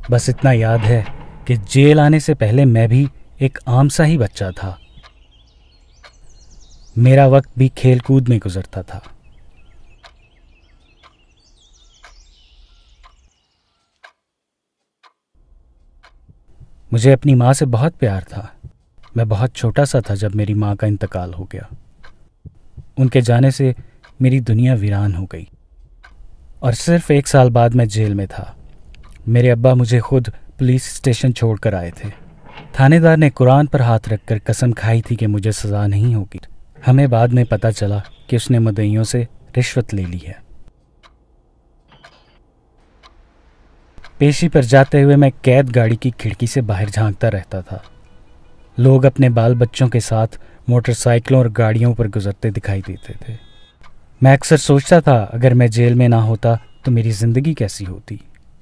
बस इतना याद है कि जेल आने से पहले मैं भी एक आम सा ही बच्चा था। मेरा वक्त भी खेल कूद में गुजरता था। मुझे अपनी माँ से बहुत प्यार था। मैं बहुत छोटा सा था जब मेरी माँ का इंतकाल हो गया। उनके जाने से मेरी दुनिया वीरान हो गई और सिर्फ 1 साल बाद मैं जेल में था। मेरे अब्बा मुझे खुद पुलिस स्टेशन छोड़कर आए थे। थानेदार ने कुरान पर हाथ रखकर कसम खाई थी कि मुझे सज़ा नहीं होगी। हमें बाद में पता चला कि उसने मुद्दइयों से रिश्वत ले ली है। पेशी पर जाते हुए मैं कैद गाड़ी की खिड़की से बाहर झांकता रहता था। लोग अपने बाल बच्चों के साथ मोटरसाइकिलों और गाड़ियों पर गुजरते दिखाई देते थे। मैं अक्सर सोचता था अगर मैं जेल में ना होता तो मेरी जिंदगी कैसी होती।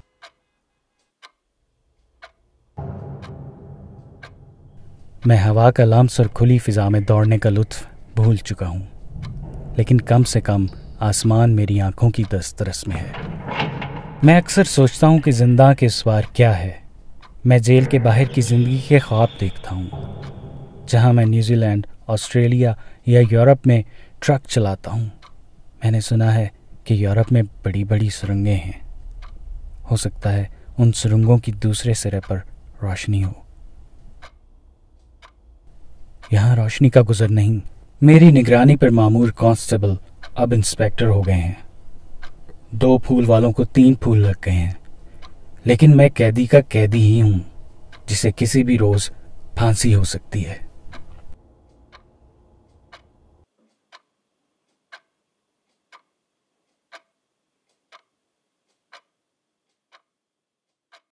मैं हवा का लम्स और खुली फिजा में दौड़ने का लुत्फ भूल चुका हूं, लेकिन कम से कम आसमान मेरी आंखों की दस्तरस में है। मैं अक्सर सोचता हूं कि जिंदा के सवार क्या है। मैं जेल के बाहर की ज़िंदगी के ख्वाब देखता हूं, जहां मैं न्यूजीलैंड, ऑस्ट्रेलिया या यूरोप में ट्रक चलाता हूं। मैंने सुना है कि यूरोप में बड़ी बड़ी सुरंगें हैं। हो सकता है उन सुरंगों की दूसरे सिरे पर रोशनी हो। यहाँ रोशनी का गुजर नहीं। मेरी निगरानी पर मामूर कांस्टेबल अब इंस्पेक्टर हो गए हैं। 2 फूल वालों को 3 फूल लग गए हैं, लेकिन मैं कैदी का कैदी ही हूं, जिसे किसी भी रोज फांसी हो सकती है।